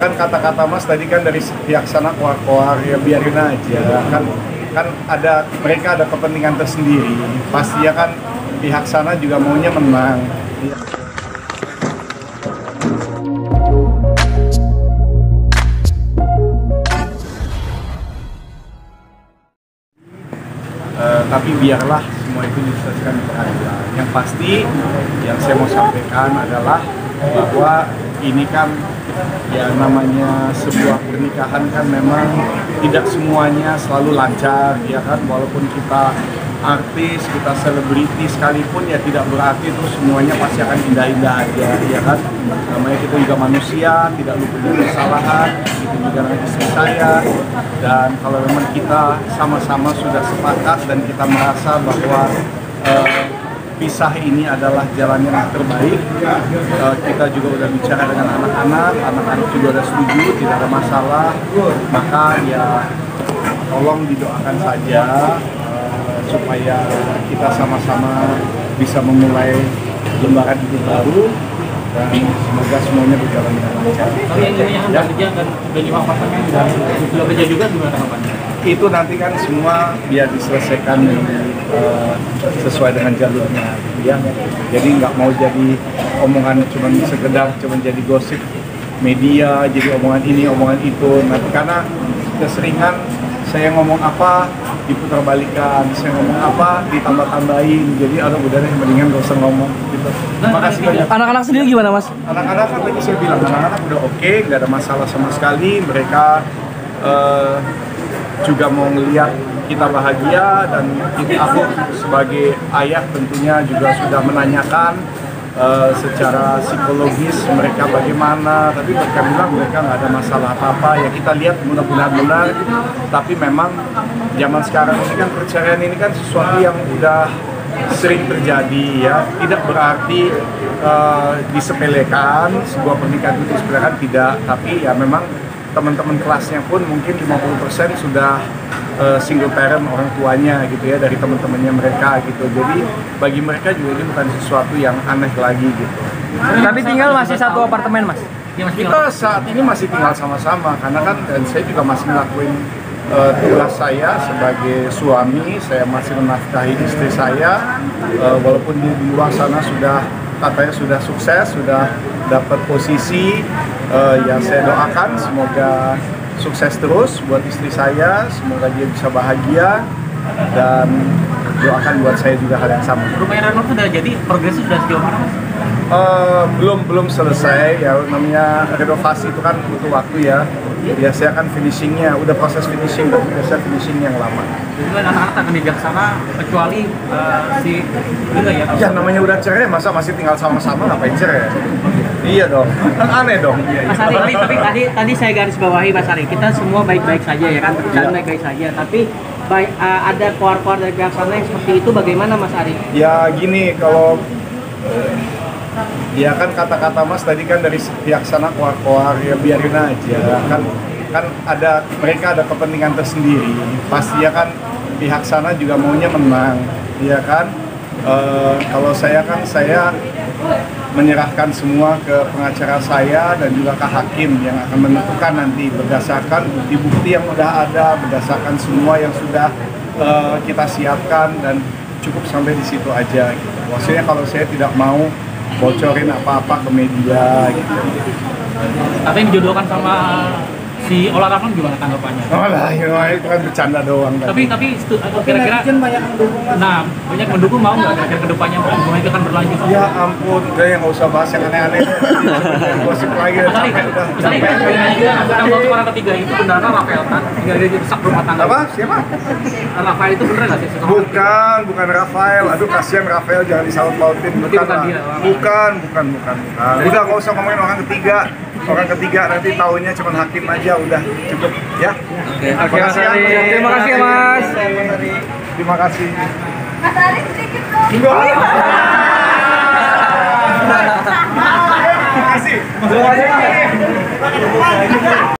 Kan kata-kata Mas tadi kan dari pihak sana koar-koar, ya biarin aja kan ada mereka ada kepentingan tersendiri, pasti ya kan pihak sana juga maunya menang. Tapi biarlah semua itu diselesaikan di pengadilan. Yang pasti yang saya mau sampaikan adalah bahwa ini kan ya namanya sebuah pernikahan kan memang tidak semuanya selalu lancar ya kan, walaupun kita artis, kita selebriti sekalipun ya tidak berarti terus semuanya pasti akan indah-indah aja ya kan. Namanya kita juga manusia, tidak luput dari kesalahan, itu juga dengan istri saya. Dan kalau memang kita sama-sama sudah sepakat dan kita merasa bahwa pisah ini adalah jalan yang terbaik, kita juga udah bicara dengan anak-anak juga udah setuju, tidak ada masalah, maka ya tolong didoakan saja supaya kita sama-sama bisa memulai lembaran hidup baru dan semoga semuanya berjalan dengan lancar. Kalau yang kerja dan venue apartemen sudah kerja juga gimana kabarnya? Itu nanti kan semua biar diselesaikan sesuai dengan jalurnya ya. Jadi nggak mau jadi omongan cuma jadi gosip media, jadi omongan ini omongan itu. Nanti karena keseringan saya ngomong apa diputar-balikan, saya ngomong apa ditambah-tambahin, jadi udah deh mendingan gak usah ngomong gitu. Terima kasih banyak. Anak-anak sendiri gimana Mas? Anak-anak kan tadi saya bilang, anak-anak udah oke, nggak ada masalah sama sekali. Mereka juga mau ngelihat kita bahagia, dan aku sebagai ayah tentunya juga sudah menanyakan secara psikologis mereka bagaimana, tapi mereka bilang mereka nggak ada masalah apa-apa. Ya kita lihat mudah-mudahan benar, tapi memang zaman sekarang ini kan perceraian ini kan sesuatu yang udah sering terjadi ya, tidak berarti disepelekan, sebuah pernikahan itu disepelekan, tidak, tapi ya memang teman-teman kelasnya pun mungkin 50% sudah single parent orang tuanya gitu ya, dari teman-temannya mereka gitu. Jadi bagi mereka juga ini bukan sesuatu yang aneh lagi gitu. Tapi tinggal masih satu apartemen Mas? Kita saat ini masih tinggal sama-sama karena kan, dan saya juga masih ngelakuin tugas saya sebagai suami. Saya masih menafkahi istri saya, walaupun di luar sana sudah katanya sudah sukses, sudah dapat posisi. Ya saya doakan semoga sukses terus buat istri saya, semoga dia bisa bahagia, dan doakan buat saya juga hal yang sama. Rumah renov sudah jadi, progresnya sudah sejauh mana Mas? Belum selesai ya, namanya renovasi itu kan butuh waktu ya. Biasanya kan finishingnya, udah proses finishing, tapi biasanya finishing yang lama. Jadi kan anak-anak akan bijaksana kecuali si enggak ya? Ya namanya udah cerai, masa masih tinggal sama-sama ngapain cerai? Iya dong, kan aneh dong. Mas Ari, tapi tadi saya garis bawahi Mas Ari, kita semua baik-baik saja ya kan, perusahaan baik-baik saja, tapi ada koar-koar dari pihak sana yang seperti itu, bagaimana Mas Ari? Ya gini, kalau ya kan kata-kata Mas tadi kan dari pihak sana koar-koar, ya biarin aja, kan ada mereka ada kepentingan tersendiri, pasti ya kan pihak sana juga maunya menang ya kan. Kalau saya menyerahkan semua ke pengacara saya dan juga ke hakim yang akan menentukan nanti berdasarkan bukti-bukti yang sudah ada, berdasarkan semua yang sudah kita siapkan, dan cukup sampai di situ aja gitu. Maksudnya kalau saya tidak mau bocorin apa-apa ke media gitu. Tapi yang dijodohkan sama si Ola Ramlan gimana tanggapannya? Oh lah, itu kan bercanda doang. Tapi kira-kira nah banyak mendukung, mau nggak kira-kira kedepannya hubungan itu akan berlanjut? Ya ampun, udah yang nggak usah bahas yang aneh-aneh. Gosip lagi. Misalnya anggota orang ketiga itu beneran Rafael kan? Tinggal dia rusak rumah tangga. Apa? Siapa? Rafael itu beneran nggak sih? Bukan Rafael. Aduh kasihan Rafael, jangan disaut-pautin. Bukan dia. Bukan. Udah nggak usah ngomongin orang ketiga. Orang ketiga nanti taunya cuma hakim aja, udah cukup ya. Oke Mas Ari. Terima kasih ya Mas. Terima kasih. Mas Ari sedikit dong. Terima kasih.